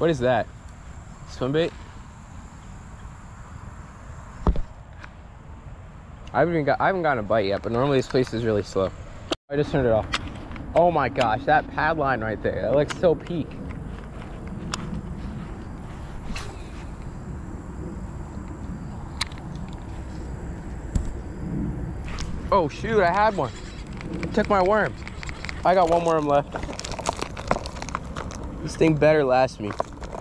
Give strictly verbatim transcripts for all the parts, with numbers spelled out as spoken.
What is that? Swim bait? I haven't even got I haven't gotten a bite yet, but normally this place is really slow. I just turned it off. Oh my gosh, that pad line right there. That looks so peak. Oh shoot, I had one. It took my worm. I got one worm left. This thing better last me.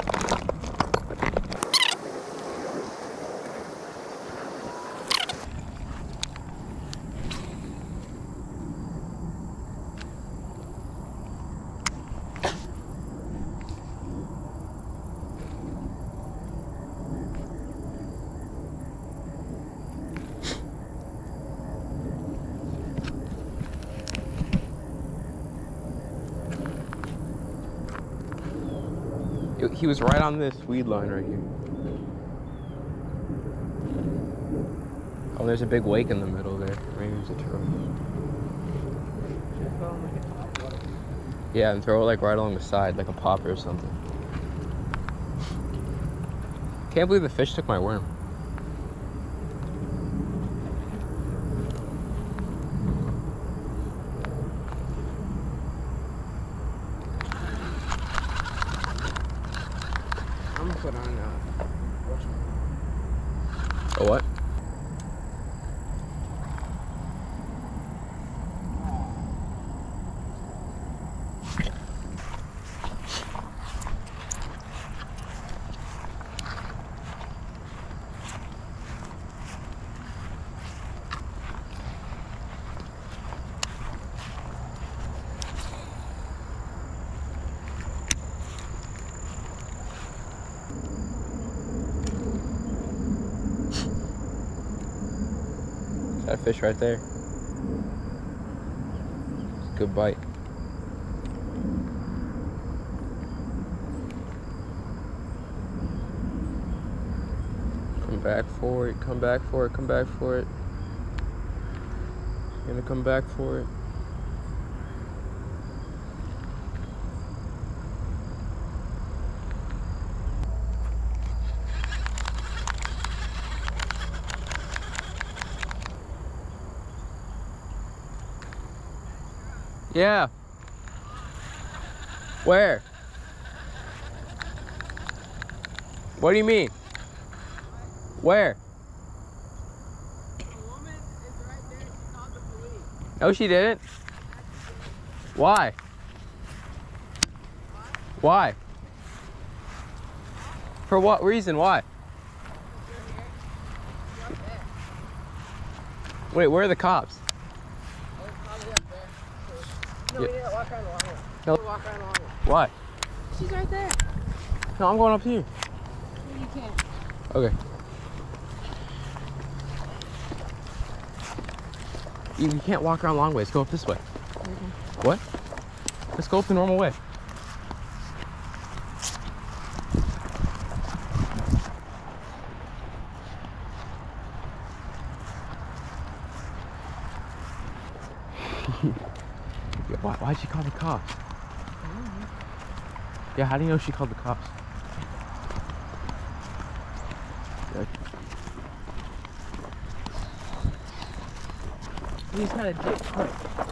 He was right on this weed line right here. Oh, there's a big wake in the middle there. Maybe it's a turtle. Yeah, and throw it like right along the side, like a popper or something. Can't believe the fish took my worm. I'm gonna put on uh, a what? That fish right there. Good bite. Come back for it, come back for it, come back for it. Gonna come back for it. Yeah. Where? What do you mean? Where? The woman is right there. She called the police. No, she didn't. Why? Why? For what reason? Why? Wait, where are the cops? No, we need to walk around the long way. No. Walk around the long way. Why? She's right there. No, I'm going up here. No, you can't. Okay. You, you can't walk around long ways. Go up this way. Mm-hmm. What? Let's go up the normal way. Yeah, why, why'd she call the cops? Yeah, how do you know she called the cops? Yeah. He's kind of dick quick.